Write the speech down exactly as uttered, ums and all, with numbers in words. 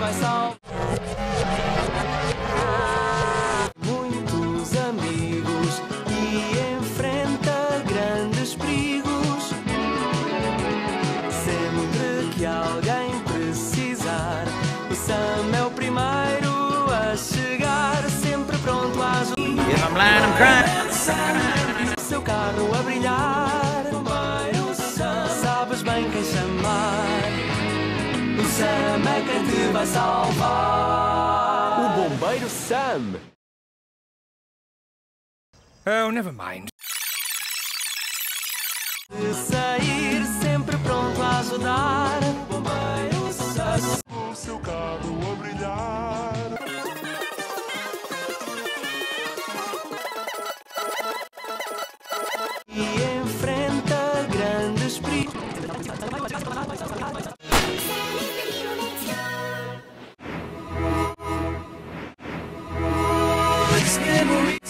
vai salvar. Muitos amigos e enfrenta grandes perigos. Sempre que alguém precisar, o Sam é o primeiro a chegar, sempre pronto a ajudar. If I'm lying, I'm crying. Seu carro a brilhar, bombeiro Sam, sabes bem quem chamar. O Sam é quem te vai salvar. O bombeiro Sam. Oh, never mind. De sair, sempre pronto a ajudar. Bombeiro Sam. O seu carro a brilhar. E enfrenta grandes perigos. Let's get